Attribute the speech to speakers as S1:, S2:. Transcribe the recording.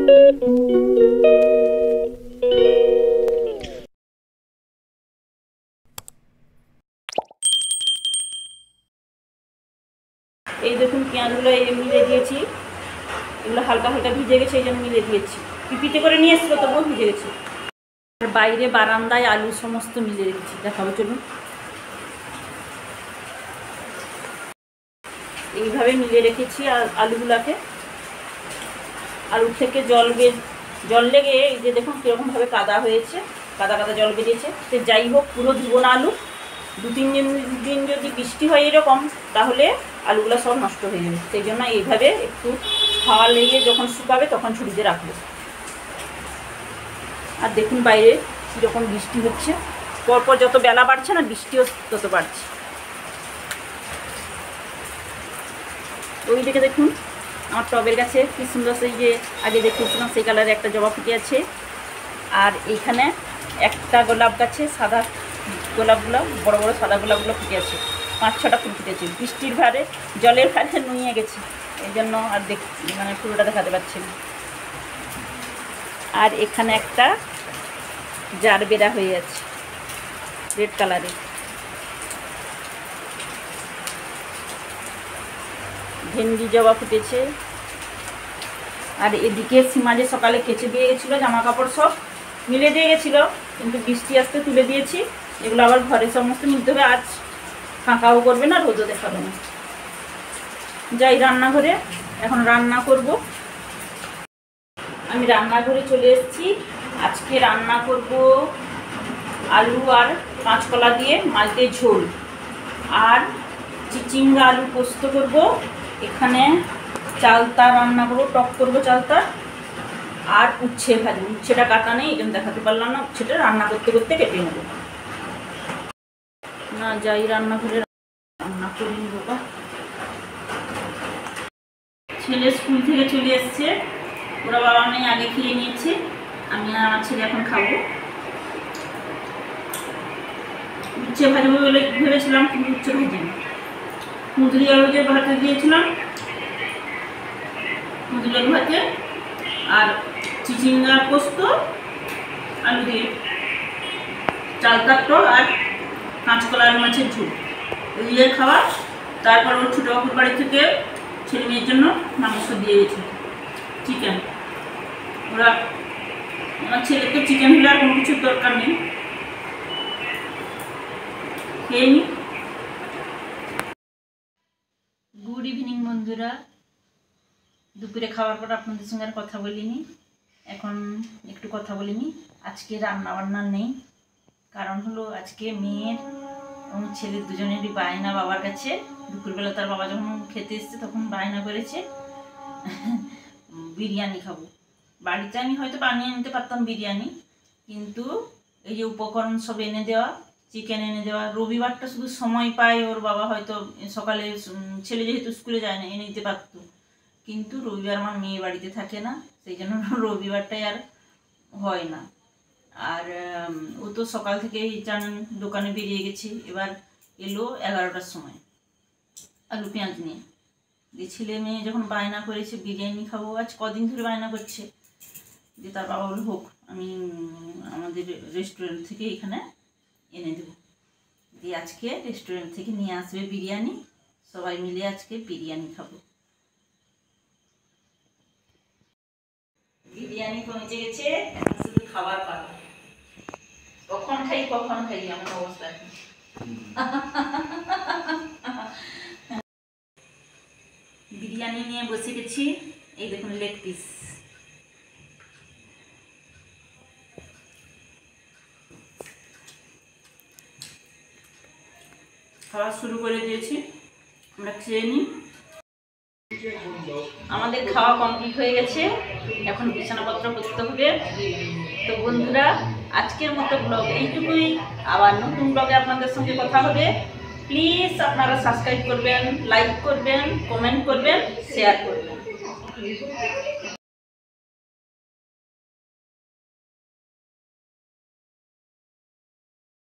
S1: এই দেখুন পেঁয়াজগুলো এই মিলে দিয়েছি, এগুলো হালকা হালকা ভিজে গেছে, এই জন্য মিলে দিয়েছি। পিপিতে করে নিয়ে এসেছিলো তবুও ভিজে গেছে। আর বাইরে বারান্দায় আলু সমস্ত মিলে রেখেছি, দেখাবো চলুন। এইভাবে মিলে রেখেছি আলুগুলাকে। আলু থেকে জল লেগে এই যে দেখুন কীরকমভাবে কাদা হয়েছে, কাদা কাদা জল বেরিয়েছে। তো যাই হোক, পুরো ধুবো না আলু। 2-3 দিন যদি বৃষ্টি হয় এরকম, তাহলে আলুগুলো সব নষ্ট হয়ে যাবে। সেই জন্য এইভাবে একটু হাওয়া লেগে যখন শুকাবে তখন ঝুড়িতে রাখবো। আর দেখুন বাইরে কীরকম বৃষ্টি হচ্ছে, পরপর যত বেলা বাড়ছে না বৃষ্টিও তত বাড়ছে। ওই দিকে দেখুন আমার টবের গাছে কি সুন্দর, সেই যে আগে দেখিয়েছিলাম সেই কালারে একটা জবা ফুটে আছে। আর এইখানে একটা গোলাপ গাছে সাদা গোলাপগুলো, বড় বড় সাদা গোলাপগুলো ফুটে আছে, 5-6টা ফুল ফুটেছে। বৃষ্টির ভারে জলের ভারে নুয়ে গেছে, এই জন্য আর মানে পুরোটা দেখাতে পাচ্ছি না। আর এখানে একটা জার বেড়া হয়ে আছে রেড কালারের। ভেন্ডি জবা ফুটেছে। আর এদিকে সীমাজে সকালে কেচে দিয়ে গেছিলো, জামা কাপড় সব মিলে দিয়ে গেছিলো, কিন্তু বৃষ্টি আসতে তুলে দিয়েছি। এগুলো আবার ঘরে সমস্ত মিলতে হবে, আজ ফাঁকাও করবে না, রোদও দেখাবে না। যাই রান্নাঘরে, এখন রান্না করব। আমি রান্নাঘরে চলে এসেছি। আজকে রান্না করব আলু আর কাঁচকলা দিয়ে মাছ দিয়ে ঝোল, আর চিচিঙ্গা আলু পোস্ত করব। এখানে চালতা রান্না করবো, টক করবো চালতা। আর উচ্ছে ভাজবো, উচ্ছেটা কাটা নেই, এই জন্য দেখাতে পারলাম না। উচ্ছেটা রান্না করতে করতে কেটে নেব। না যাই রান্নাঘরে রান্না করে নিব। ছেলে স্কুল থেকে চলে এসছে, ওরা বাবা মেয়ে আগে খেয়ে নিয়েছে, আমি আর আমার ছেলে এখন খাবো। উচ্ছে ভাজবো বলে ভেবেছিলাম, কিন্তু উচ্ছে ভাজিনি। কুঁদরি আলু দিয়ে ভাতে দিয়েছিলাম, কুঁদরি আলু ভাতে, আর চিচিঙ্গা পোস্ত আলু দিয়ে, চালতার টক আর কাঁচকলা আর মাছের ঝোল, ওই দিয়ে খাওয়া। তারপর ওর ছোটো বাবুর বাড়ি থেকে ছেলে মেয়ের জন্য মাংস দিয়ে গেছে, চিকেন। ওরা, আমার ছেলের তো চিকেন হলে আর কোনো কিছুর দরকার নেই, খেয়ে নি। গুড ইভিনিং বন্ধুরা। দুপুরে খাওয়ার পর আপনাদের সঙ্গে আর কথা বলিনি, এখন একটু কথা বলিনি। আজকে রান্না বান্না নেই, কারণ হলো আজকে মেয়ের এবং ছেলের দুজনেরই বায়না বাবার কাছে। দুপুরবেলা তার বাবা যখন খেতে এসছে তখন বায়না করেছে বিরিয়ানি খাবো। বাড়িতে আমি হয়তো বানিয়ে নিতে পারতাম বিরিয়ানি, কিন্তু এই যে উপকরণ সব এনে দেওয়া, চিকেন এনে দেওয়া, রবিবারটা শুধু সময় পায় ওর বাবা, হয়তো সকালে ছেলে যেহেতু স্কুলে যায় না এনে দিতে পারতো, কিন্তু রবিবার আমার মেয়ে বাড়িতে থাকে না, সেই জন্য রবিবারটাই আর হয় না। আর ও তো সকাল থেকেই জানেন দোকানে বেরিয়ে গেছে, এবার এলো 11টার সময় আলু পেঁয়াজ নিয়ে। দিয়ে ছেলে মেয়ে যখন বায়না করেছে বিরিয়ানি খাবো, আজ কদিন ধরে বায়না করছে, যে তার বাবা বলে হোক, আমি আমাদের রেস্টুরেন্ট থেকে এখানে এনে দেবো। দিয়ে আজকে রেস্টুরেন্ট থেকে নিয়ে আসবে বিরিয়ানি, সবাই মিলে আজকে বিরিয়ানি খাবো। বিরিয়ানি পৌঁছে গেছে, এখন শুধু খাবার পাবো। কখন খাই এমন অবস্থা। বিরিয়ানি নিয়ে বসে গেছি, এই দেখুন লেগ পিস। খাওয়া শুরু করে দিয়েছি, আমরা খেয়ে নিই। আমাদের খাওয়া কমপ্লিট হয়ে গেছে, এখন বিছানাপত্র করতে হবে। তো বন্ধুরা, আজকের মতো ব্লগ এইটুকুই। আবার নতুন ব্লগে আপনাদের সঙ্গে কথা হবে। প্লিজ আপনারা সাবস্ক্রাইব করবেন, লাইক করবেন, কমেন্ট করবেন, শেয়ার করবেন।